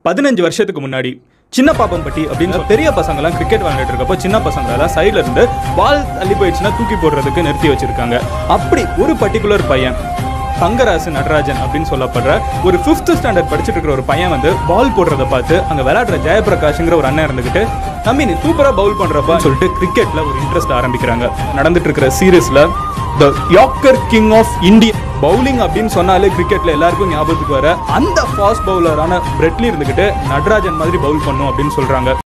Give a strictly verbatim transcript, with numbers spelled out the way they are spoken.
பதினஞ்சு வருஷத்துக்கு முன்னாடி சின்ன பாப்பம்பட்டி அப்படின்னு பெரிய பசங்களாம் கிரிக்கெட் விளையாண்டுட்டு இருக்கப்போ சின்ன பசங்களெல்லாம் சைட்ல இருந்து பால் தள்ளி போயிடுச்சுன்னா தூக்கி போடுறதுக்கு நிறுத்தி வச்சிருக்காங்க. அப்படி ஒரு பர்டிகுலர் பையன் தங்கராசு நடராஜன் அப்படின்னு சொல்லப்படுற ஒரு ஃபிஃப்த் ஸ்டாண்டர்ட் படிச்சுட்டு இருக்கிற ஒரு பையன் வந்து பால் போடுறத பார்த்து அங்கே விளையாடுற ஜெயபிரகாஷ்ங்கிற ஒரு அண்ணன் இருந்துகிட்டு தம்பி நீ சூப்பராக பவுல் பண்ணுறப்பா சொல்லிட்டு கிரிக்கெட்ல ஒரு இன்ட்ரெஸ்ட் ஆரம்பிக்கிறாங்க. நடந்துட்டு இருக்கிற சீரீஸ்ல the yorker king of India bowling அப்படின்னு சொன்னாலே கிரிக்கெட்ல எல்லாருக்கும் ஞாபகத்துக்கு வர அந்த ஃபாஸ்ட் பவுலரான பிரெட்லி இருந்துகிட்டு நடராஜன் மாதிரி பவுல் பண்ணும் அப்படின்னு சொல்றாங்க.